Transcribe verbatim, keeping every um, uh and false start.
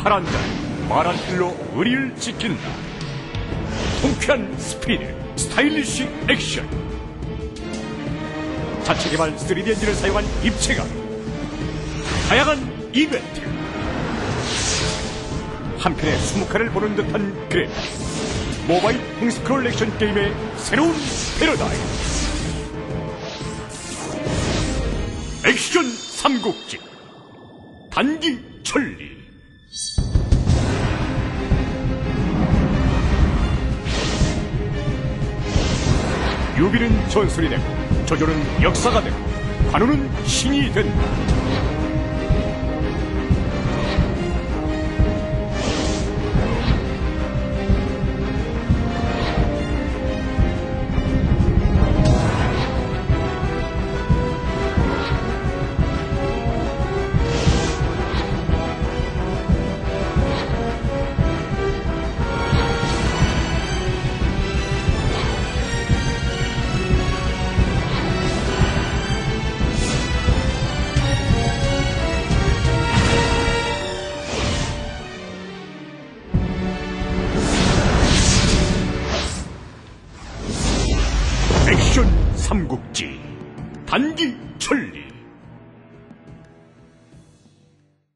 파란 자는 말한 길로 의리를 지킨다. 통쾌한 스피드, 스타일리시 액션, 자체 개발 쓰리디 엔진을 사용한 입체감, 다양한 이벤트, 한편의 수묵화를 보는 듯한 그래픽, 모바일 횡스크롤 액션 게임의 새로운 패러다임. 액션 삼국지 단기 천리. 유비는 전설이 되고 조조는 역사가 되고 관우는 신이 된다. 액션 삼국지 단기 천리.